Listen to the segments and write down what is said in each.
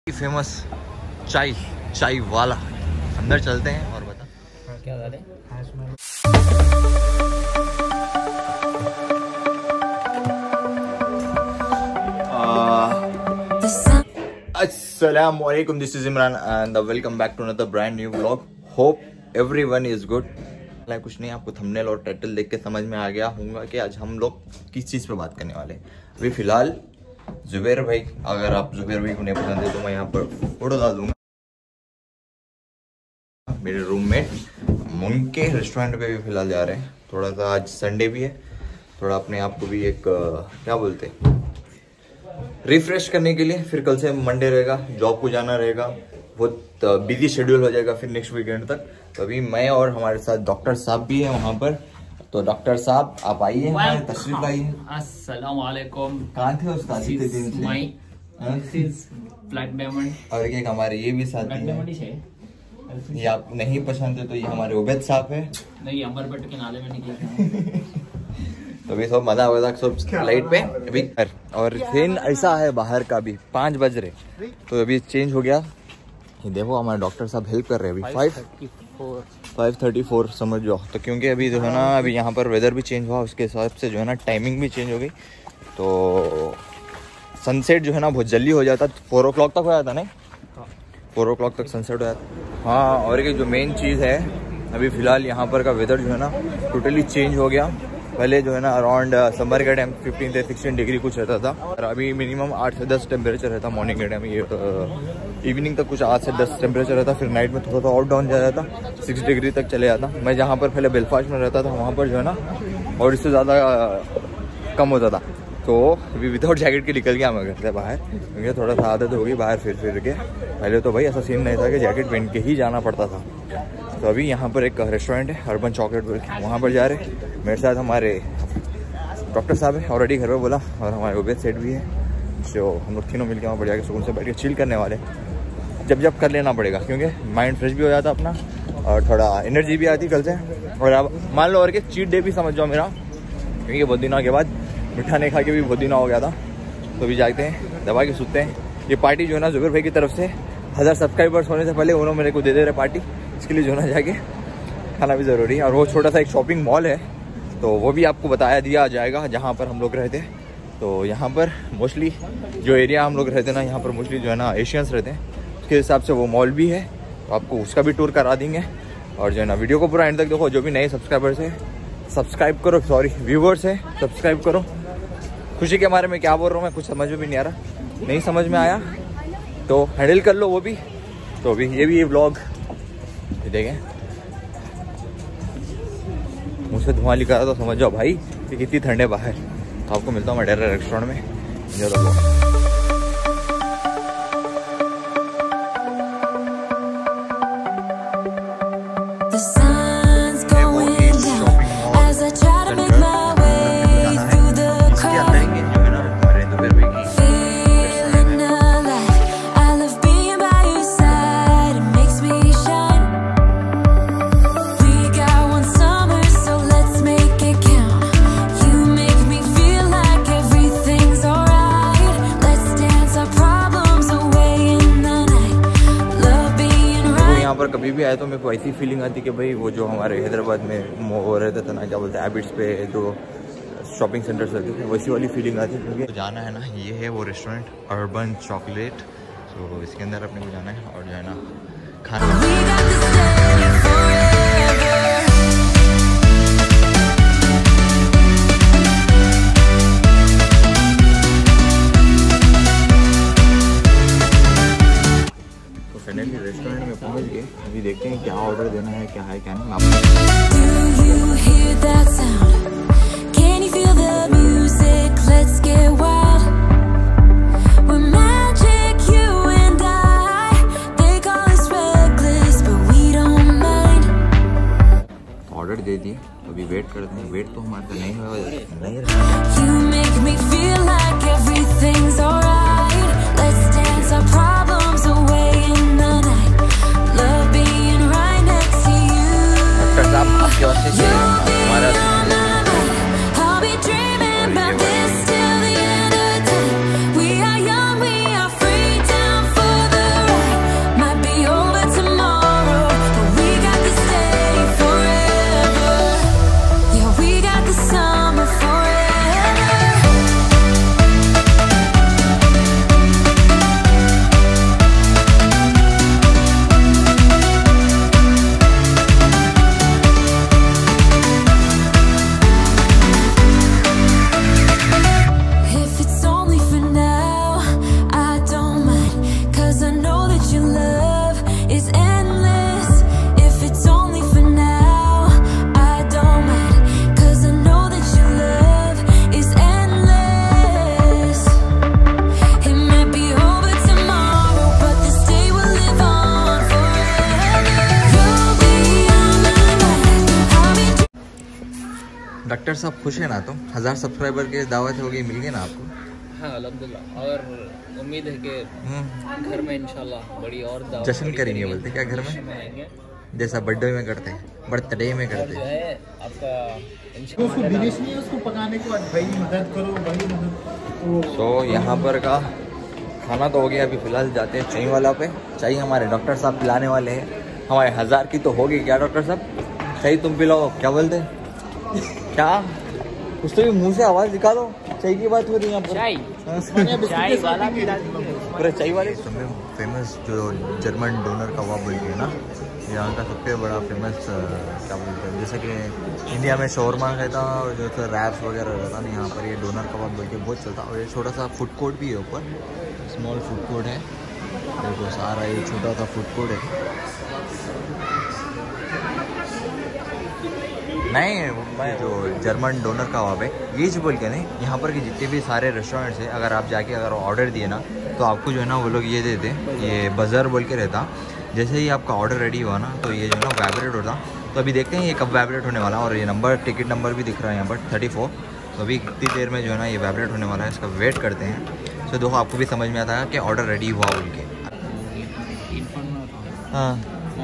Famous चाय वाला। अंदर चलते हैं और बता क्या डालें। Assalamualaikum, this is Imran and welcome back to another brand new vlog. Hope everyone is good. कुछ नहीं, आपको थंबनेल और टाइटल देख के समझ में आ गया होगा कि आज हम लोग किस चीज़ पे बात करने वाले हैं। अभी फिलहाल जुबैर भाई, अगर आप जुबैर भाई को नहीं पसंद है तो मैं यहाँ पर फोटो डाल दूंगा। मेरे रूममेट उनके रेस्टोरेंट पे भी फिलहाल जा रहे हैं। थोड़ा सा आज संडे भी है, थोड़ा अपने आप को भी एक क्या बोलते हैं रिफ्रेश करने के लिए। फिर कल से मंडे रहेगा, जॉब को जाना रहेगा, बहुत बिजी शेड्यूल हो जाएगा फिर नेक्स्ट वीकेंड तक। तो अभी मैं और हमारे साथ डॉक्टर साहब भी हैं वहाँ पर। तो डॉक्टर साहब आप आइए, तशरीफ लाइए। अस्सलाम वालेकुम। कहाँ थे उस दिन से? Black diamond. और एक हमारे ये भी साथी हैं, ये आप नहीं पसंद है तो ये हमारे उबैद साहब है। नहीं, अंबरपेट के नाले में निकले। तो अभी सब मजा सब लाइट पे अभी। और फिर ऐसा है बाहर का भी 5 बज रहे, तो अभी चेंज हो गया। ये देखो हमारे डॉक्टर साहब हेल्प कर रहे हैं अभी 5:34 समझ जाओ। तो क्योंकि अभी जो है ना, अभी यहाँ पर वेदर भी चेंज हुआ, उसके हिसाब से जो है ना टाइमिंग भी चेंज हो गई। तो सनसेट जो है ना बहुत जल्दी हो जाता, 4 o'clock तक हो जाता। नहीं, 4 o'clock तक सनसेट हो जाता। हाँ, और एक जो मेन चीज़ है, अभी फ़िलहाल यहाँ पर का वेदर जो है ना टोटली चेंज हो गया। पहले जो है ना अराउंड समर के टाइम 15 से 16 डिग्री कुछ रहता था, और अभी मिनिमम 8 से 10 टेम्परेचर रहता मॉर्निंग के टाइम। ये इवनिंग तक कुछ 8 से 10 टेम्परेचर रहता, फिर नाइट में थोड़ा सा आउट डाउन जाता, 6 डिग्री तक चले जाता। मैं जहाँ पर पहले बेलफास्ट में रहता था वहाँ पर जो है ना और इससे ज़्यादा कम होता था। तो अभी विदाउट जैकेट के निकल गया मैं घर से बाहर, क्योंकि थोड़ा सा आदत हो गई बाहर फिर के। पहले तो भाई ऐसा सीन नहीं था कि जैकेट पहन के ही जाना पड़ता था। तो अभी यहाँ पर एक रेस्टोरेंट है अर्बन चॉकलेट, वहाँ पर जा रहे। मेरे साथ हमारे डॉक्टर साहब है, ऑलरेडी घर पे बोला, और हमारे उबैद सेठ भी है, जो हम लोग तीनों मिलकर वहाँ पर जाके सुकून से बैठ के चिल करने वाले। जब कर लेना पड़ेगा, क्योंकि माइंड फ्रेश भी हो जाता अपना और थोड़ा एनर्जी भी आती कल से। और आप मान लो और कि चीट डे भी समझ जाओ मेरा, क्योंकि बहुत दिनों के बाद मीठा नहीं खा के भी बहुत दिन हो गया था। तो अभी जाते हैं, दबा के सुनते हैं। ये पार्टी जो है ना जुबैर भाई की तरफ से 1000 सब्सक्राइबर्स होने से पहले उन्होंने मेरे को दे रहे पार्टी, इसके लिए जो ना जाके खाना भी ज़रूरी है। और वो छोटा सा एक शॉपिंग मॉल है, तो वो भी आपको बताया दिया जाएगा जहाँ पर हम लोग रहते हैं। तो यहाँ पर मोस्टली जो एरिया हम लोग रहते हैं ना, यहाँ पर मोस्टली जो है ना एशियंस रहते हैं, उसके हिसाब से वो मॉल भी है, तो आपको उसका भी टूर करा देंगे। और जो है ना वीडियो को पूरा एंड तक देखो। जो भी नए सब्सक्राइबर्स है सब्सक्राइब करो, सॉरी व्यूवर्स है सब्सक्राइब करो। खुशी के बारे में क्या बोल रहा हूँ मैं, कुछ समझ में भी नहीं आ रहा, नहीं समझ में आया तो हैंडल कर लो वो भी। तो अभी ये व्लॉग देखें, मुझसे धुआं लिखा था तो समझ जाओ भाई कि कितनी ठंडे बाहर। तो आपको मिलता हूँ मैं डेरा रेस्टोरेंट में। कभी भी आए तो मेरे को ऐसी फीलिंग आती कि भाई वो जो हमारे हैदराबाद में वो रहते थे ना, क्या बोलते हैं हैबिट्स पे जो शॉपिंग सेंटर्स रहते थे, वैसी वाली फीलिंग आती है। क्योंकि तो जाना है ना, ये है वो रेस्टोरेंट अर्बन चॉकलेट। तो इसके अंदर अपने को जाना है और जो है ना खाना। फाइनली रेस्टोरेंट में पहुंच गए, अभी देखते हैं क्या ऑर्डर देना है, क्या है क्या नहीं। ऑर्डर दे दिए, अभी वेट करते हैं। वेट तो हमारे नहीं हुआ, नहीं रहा। आपकी वजह से हमारा डॉक्टर साहब खुश है ना? तो 1000 सब्सक्राइबर के दावत हो गई, मिल गई ना आपको? हाँ अल्हम्दुलिल्लाह, और उम्मीद है कि घर में इंशाल्लाह बड़ी और दावत जश्न करेंगे बोलते क्या घर में? मनाएंगे जैसा बर्थडे में करते हैं, बर्थडे में और करते जो हैं। है आपका उसको दिनेश नहीं है, उसको पकाने के बाद भाई मदद करो, भाई मदद। तो यहाँ पर का खाना तो हो गया, अभी फिलहाल जाते हैं चाय वाला पे। चाय हमारे डॉक्टर साहब पिलाने वाले हैं। हमारे 1000 की तो होगी क्या डॉक्टर साहब? चाय तुम पिलाओ, क्या बोलते हैं? क्या कुछ तो भी मुंह से आवाज़ दिखा दो। चाय की बात हो रही है यहाँ पर। चाय वाला पिला दीजिए। पूरे चाय वाले फेमस जो जर्मन डोनर कबाब बोलते हैं ना, यहाँ का सबसे बड़ा फेमस क्या बोलते हैं, जैसे कि इंडिया में शौरमा रहता और जो रैप्स वगैरह रहता ना, यहाँ पर ये डोनर कबाब बोल के बहुत चलता। और ये छोटा सा फूड कोर्ट भी है ऊपर, स्मॉल फूड कोर्ट है। देखो सारा ये छोटा सा फूड कोर्ट है। नहीं, मैं जो जर्मन डोनर कबाब है ये जो बोल के नहीं, यहाँ पर के जितने भी सारे रेस्टोरेंट्स हैं, अगर आप जाके अगर ऑर्डर दिए ना तो आपको जो है ना वो लोग ये देते, ये बज़र बोल के रहता। जैसे ही आपका ऑर्डर रेडी हुआ ना तो ये जो है ना वाइब्रेट होता। तो अभी देखते हैं ये कब वाइब्रेट होने वाला। और ये नंबर, टिकट नंबर भी दिख रहा है यहाँ पर 34। तो अभी कितनी देर में जो है ना ये वाइब्रेट होने वाला है, इसका वेट करते हैं। तो देखो आपको भी समझ में आता है कि ऑर्डर रेडी हुआ बोल के। हाँ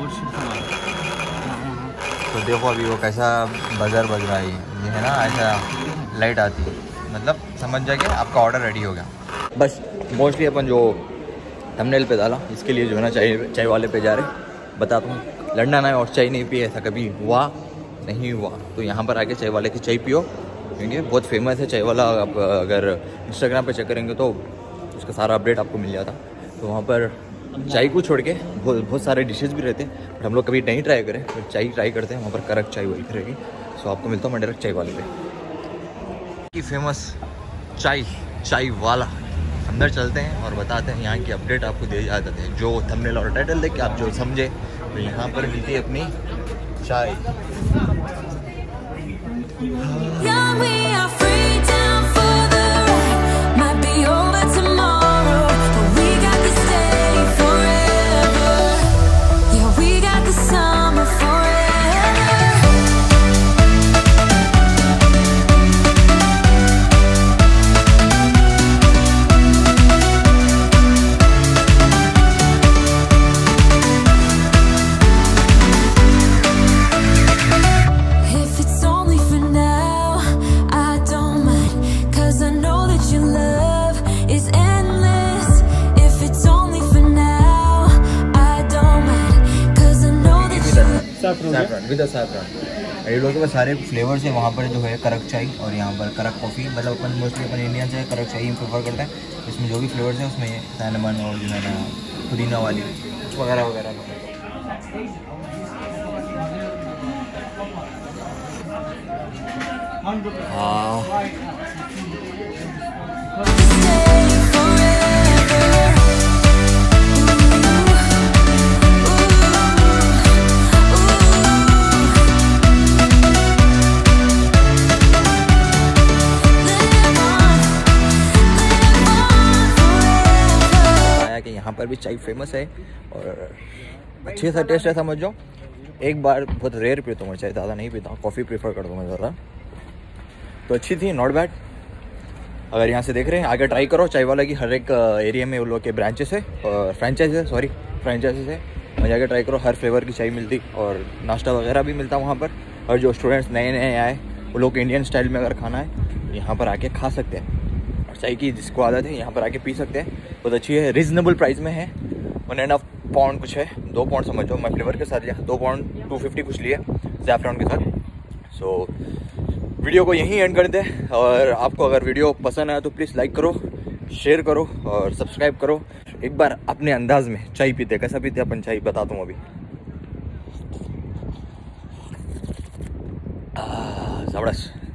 तो देखो अभी वो कैसा बज़र बज रहा है, ये है ना ऐसा लाइट आती है, मतलब समझ जाए कि आपका ऑर्डर रेडी हो गया। बस मोस्टली अपन जो थंबनेल पे डाला इसके लिए जो है ना चाय वाले पे जा रहे। बताता हूँ, लड़ना ना है और चाय नहीं पिए ऐसा कभी हुआ नहीं हुआ। तो यहाँ पर आके चाय वाले की चाय पियो, क्योंकि बहुत फेमस है चाय वाला। आप अगर इंस्टाग्राम पे चेक करेंगे तो उसका सारा अपडेट आपको मिल जाता। तो वहाँ पर चाय को छोड़ के बहुत सारे डिशेस भी रहते हैं, बट हम लोग कभी नहीं ट्राई करें। तो चाय ट्राई करते हैं, वहाँ पर करक चाय वही रहेगी। सो आपको मिलता हूँ मैं डायरेक्ट चाय वाले पे। की फेमस चाय वाला अंदर चलते हैं और बताते हैं यहाँ की अपडेट आपको दे जाते हैं। जो थंबनेल और टाइटल देख के आप जो समझे, तो यहाँ पर मिलती है अपनी चाय। With saffron. ये लोग के पास सारे फ्लेवर्स हैं। वहाँ पर जो है करक चाय और यहाँ पर करक कॉफ़ी, मतलब अपन मोस्टली अपन इंडियन चाय करक चाय ही प्रेफर करते हैं। इसमें जो भी फ्लेवर्स हैं उसमें सैनमन और जो है ना पुदीना वाली वगैरह वगैरह। हाँ यहाँ पर भी चाय फेमस है और अच्छे सा टेस्ट है, समझ जाओ। एक बार बहुत रेयर पीता हूँ चाय, ज़्यादा नहीं पीता हूँ, कॉफ़ी प्रेफर करता हूँ मैं ज़्यादा। तो अच्छी थी, नॉट बैड। अगर यहाँ से देख रहे हैं आगे ट्राई करो। चाय वाला की हर एक एरिया में वो लोग के ब्रांचेस है और फ्रेंचाइजेस है। वहाँ जाकर ट्राई करो, हर फ्लेवर की चाय मिलती और नाश्ता वगैरह भी मिलता वहाँ पर। और जो स्टूडेंट्स नए आए वो लोग इंडियन स्टाइल में अगर खाना है यहाँ पर आके खा सकते हैं। और चाय की जिसको आदत है यहाँ पर आके पी सकते हैं। बहुत अच्छी है, रीजनेबल प्राइस में है। 1.5 पाउंड कुछ है, 2 पाउंड समझो। मैं फ्लेवर के साथ लिया 2 पाउंड 250 कुछ लिए ज़ैफ़रॉन के साथ। सो वीडियो को यहीं एंड कर दें। और आपको अगर वीडियो पसंद आया तो प्लीज़ लाइक करो, शेयर करो और सब्सक्राइब करो। एक बार अपने अंदाज में चाय पीते, कैसा पीते अपन चाय बताता हूँ अभी। ज़बरदस्त।